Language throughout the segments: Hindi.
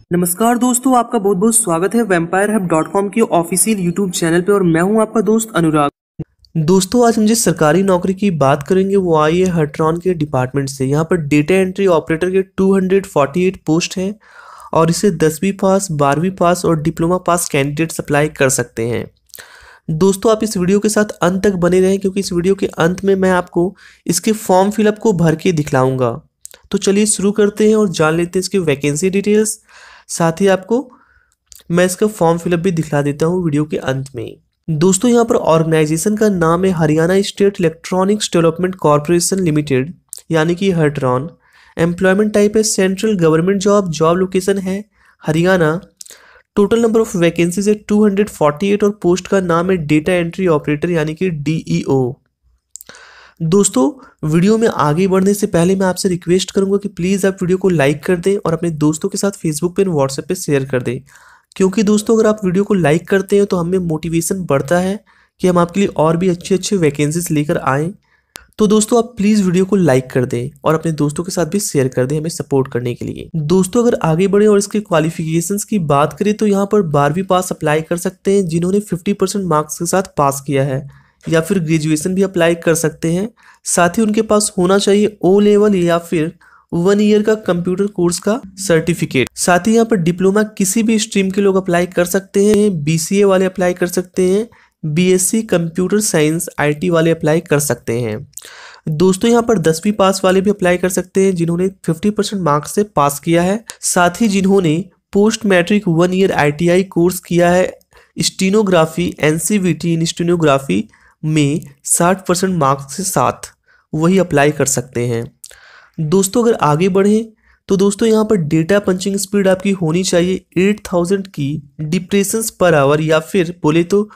नमस्कार दोस्तों, आपका बहुत बहुत स्वागत है vampirehub.com के ऑफिशियल यूट्यूब चैनल पे और मैं हूं आपका दोस्त अनुराग। दोस्तों, आज हम जिस सरकारी नौकरी की बात करेंगे वो आई है हर्ट्रॉन के डिपार्टमेंट से। यहाँ पर डेटा एंट्री ऑपरेटर के 248 पोस्ट हैं और इसे 10वीं पास, 12वीं पास और डिप्लोमा पास कैंडिडेट्स अप्लाई कर सकते हैं। दोस्तों, आप इस वीडियो के साथ अंत तक बने रहें क्योंकि इस वीडियो के अंत में मैं आपको इसके फॉर्म फिलअप को भर के दिखलाऊंगा। तो चलिए शुरू करते हैं और जान लेते हैं इसकी वैकेंसी डिटेल्स। साथ ही आपको मैं इसका फॉर्म फिलअप भी दिखला देता हूँ वीडियो के अंत में। दोस्तों, यहाँ पर ऑर्गेनाइजेशन का नाम है Haryana State Electronics Development Corporation Limited, यानी कि हर्ट्रॉन। एम्प्लॉयमेंट टाइप है central government job. Job location है Haryana. Total number of vacancies है 248 और पोस्ट का नाम है डेटा एंट्री ऑपरेटर, यानी कि DEO। दोस्तों, वीडियो में आगे बढ़ने से पहले मैं आपसे रिक्वेस्ट करूंगा कि प्लीज़ आप वीडियो को लाइक कर दें और अपने दोस्तों के साथ फेसबुक पे और व्हाट्सएप पे शेयर कर दें, क्योंकि दोस्तों अगर आप वीडियो को लाइक करते हैं तो हमें मोटिवेशन बढ़ता है कि हम आपके लिए और भी अच्छे अच्छे वैकेंसीज लेकर आएँ। तो दोस्तों, आप प्लीज़ वीडियो को लाइक कर दें और अपने दोस्तों के साथ भी शेयर कर दें हमें सपोर्ट करने के लिए। दोस्तों, अगर आगे बढ़े और इसके क्वालिफिकेशंस की बात करें तो यहाँ पर 12वीं पास अप्लाई कर सकते हैं जिन्होंने 50% मार्क्स के साथ पास किया है, या फिर ग्रेजुएशन भी अप्लाई कर सकते हैं। साथ ही उनके पास होना चाहिए O लेवल या फिर 1 ईयर का कंप्यूटर कोर्स का सर्टिफिकेट। साथ ही यहाँ पर डिप्लोमा किसी भी स्ट्रीम के लोग अप्लाई कर सकते हैं। BCA वाले अप्लाई कर सकते हैं। BSc कंप्यूटर साइंस IT वाले अप्लाई कर सकते हैं। दोस्तों, यहाँ पर 10वीं पास वाले भी अप्लाई कर सकते हैं जिन्होंने 50% मार्क्स से पास किया है। साथ ही जिन्होंने post matric 1 year ITI course किया है स्टीनोग्राफी NCVT इन स्टीनोग्राफी में 60% मार्क्स के साथ, वही अप्लाई कर सकते हैं। दोस्तों, अगर आगे बढ़ें तो दोस्तों यहाँ पर डेटा पंचिंग स्पीड आपकी होनी चाहिए 8000 की डिप्रेशंस पर आवर, या फिर बोले तो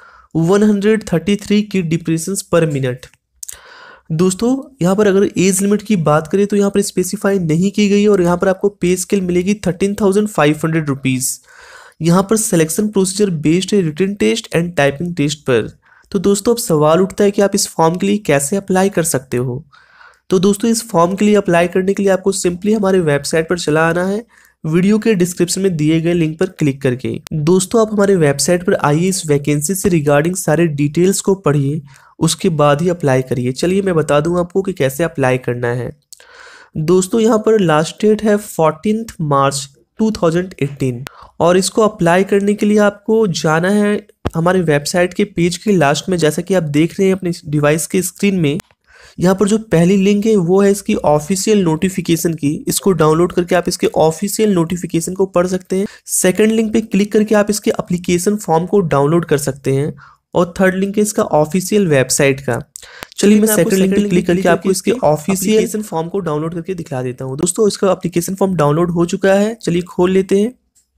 133 की डिप्रेशंस पर मिनट। दोस्तों, यहाँ पर अगर एज लिमिट की बात करें तो यहाँ पर स्पेसिफाई नहीं की गई और यहाँ पर आपको पे स्केल मिलेगी 13,500 रुपीज़। यहाँ पर सिलेक्शन प्रोसीजर बेस्ड है written test and typing test पर। तो दोस्तों, अब सवाल उठता है कि आप इस फॉर्म के लिए कैसे अप्लाई कर सकते हो। तो दोस्तों, इस फॉर्म के लिए अप्लाई करने के लिए आपको सिंपली हमारे वेबसाइट पर चला आना है, वीडियो के डिस्क्रिप्शन में दिए गए लिंक पर क्लिक करके। दोस्तों, आप हमारे वेबसाइट पर आइए, इस वैकेंसी से रिगार्डिंग सारे डिटेल्स को पढ़िए, उसके बाद ही अप्लाई करिए। चलिए मैं बता दूं आपको कि कैसे अप्लाई करना है। दोस्तों, यहाँ पर लास्ट डेट है 14 मार्च 2018 और इसको अप्लाई करने के लिए आपको जाना है हमारे वेबसाइट के पेज के लास्ट में। जैसा कि आप देख रहे हैं अपने डिवाइस के स्क्रीन में, यहाँ पर जो पहली लिंक है वो है इसकी ऑफिशियल नोटिफिकेशन की। इसको डाउनलोड करके आप इसके ऑफिशियल नोटिफिकेशन को पढ़ सकते हैं। सेकंड लिंक पे क्लिक करके आप इसके एप्लीकेशन फॉर्म को डाउनलोड कर सकते हैं और थर्ड लिंक है इसका ऑफिशियल वेबसाइट का। चलिए मैं सेकंड लिंक पे क्लिक करके आपको इसके ऑफिशियल फॉर्म को डाउनलोड करके दिखला देता हूँ। दोस्तों, इसका एप्लीकेशन फॉर्म डाउनलोड हो चुका है, चलिए खोल लेते हैं।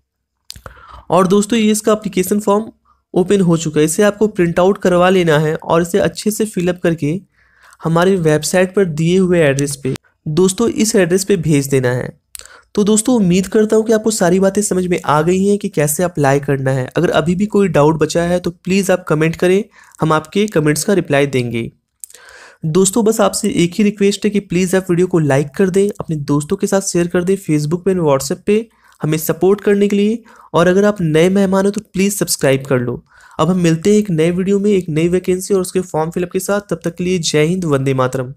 और दोस्तों, ये इसका एप्लीकेशन फॉर्म ओपन हो चुका है। इसे आपको प्रिंट आउट करवा लेना है और इसे अच्छे से फिलअप करके हमारी वेबसाइट पर दिए हुए एड्रेस पे, दोस्तों इस एड्रेस पे भेज देना है। तो दोस्तों, उम्मीद करता हूँ कि आपको सारी बातें समझ में आ गई हैं कि कैसे अप्लाई करना है। अगर अभी भी कोई डाउट बचा है तो प्लीज़ आप कमेंट करें, हम आपके कमेंट्स का रिप्लाई देंगे। दोस्तों, बस आपसे एक ही रिक्वेस्ट है कि प्लीज़ आप वीडियो को लाइक कर दें, अपने दोस्तों के साथ शेयर कर दें फेसबुक पे और व्हाट्सएप पे हमें सपोर्ट करने के लिए। और अगर आप नए मेहमान हो तो प्लीज़ सब्सक्राइब कर लो। अब हम मिलते हैं एक नए वीडियो में एक नई वैकेंसी और उसके फॉर्म फिलअप के साथ। तब तक के लिए जय हिंद, वंदे मातरम।